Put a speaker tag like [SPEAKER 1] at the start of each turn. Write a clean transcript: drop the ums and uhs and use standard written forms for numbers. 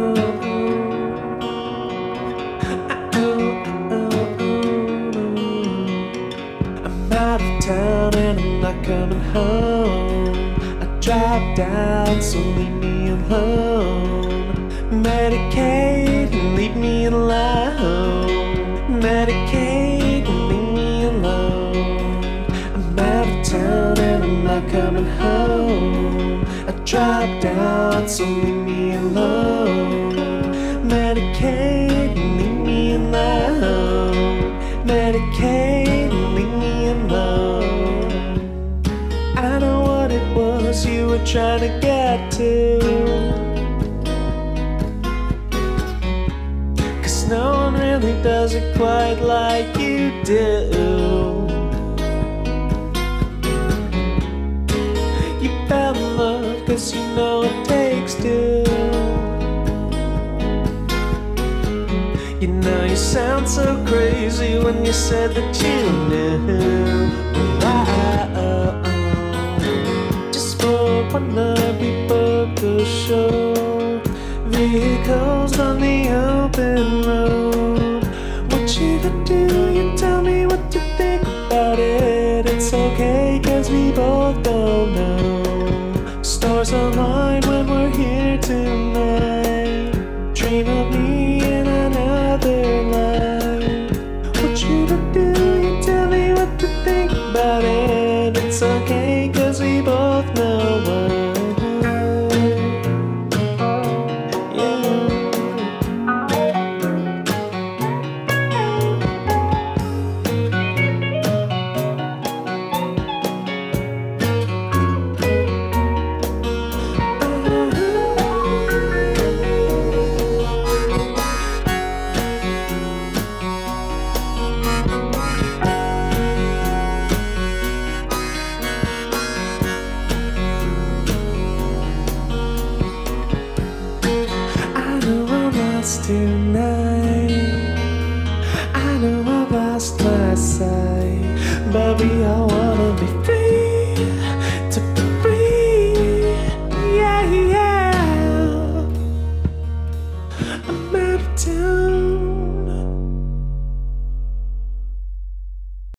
[SPEAKER 1] I'm out of town and I'm not coming home. I drive down, so leave me alone. Medicaid and leave me alone. Medicaid and leave me alone. I'm out of town and I'm not coming home. I drive down, so leave me alone. Medicaid and leave me alone. Medicaid and leave me alone. I know what it was you were trying to get to, 'cause no one really does it quite like you do. You fell in love 'cause you know it takes two. You know you sound so crazy when you said that you knew. Just for one night we booked a show, vehicles on the open road. What you gonna do? You tell me what you think about it. It's okay 'cause we both don't know. Stars align when we're here tonight. Dream of me in another life. What you gonna do? You tell me what to think about it. It's okay 'cause we both know why. Tonight